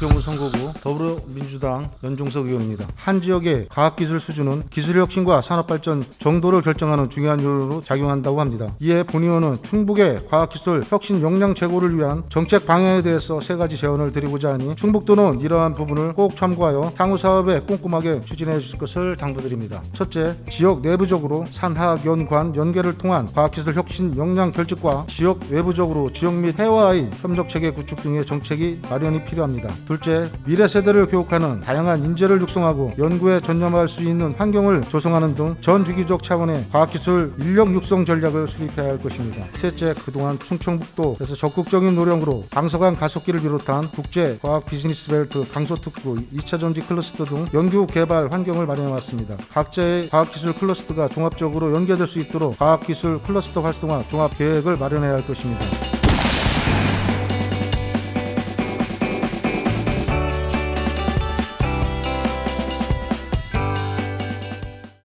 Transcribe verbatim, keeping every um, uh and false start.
부평구 선거구 더불어민주당 연종석 의원입니다. 한 지역의 과학기술 수준은 기술혁신과 산업발전 정도를 결정하는 중요한 요인으로 작용한다고 합니다. 이에 본 의원은 충북의 과학기술 혁신 역량 제고를 위한 정책 방향에 대해서 세 가지 제언을 드리고자 하니 충북도는 이러한 부분을 꼭 참고하여 향후 사업에 꼼꼼하게 추진해 주실 것을 당부드립니다. 첫째, 지역 내부적으로 산하연관 연계를 통한 과학기술 혁신 역량 결집과 지역 외부적으로 지역 및 해와의 협력체계 구축 등의 정책이 마련이 필요합니다. 둘째, 미래 세대를 교육하는 다양한 인재를 육성하고 연구에 전념할 수 있는 환경을 조성하는 등 전 주기적 차원의 과학기술 인력 육성 전략을 수립해야 할 것입니다. 셋째, 그동안 충청북도에서 적극적인 노력으로 방서간 가속기를 비롯한 국제 과학 비즈니스 벨트, 강소특구, 이 차 전지 클러스터 등 연구 개발 환경을 마련해왔습니다. 각자의 과학기술 클러스터가 종합적으로 연계될 수 있도록 과학기술 클러스터 활성화 종합 계획을 마련해야 할 것입니다.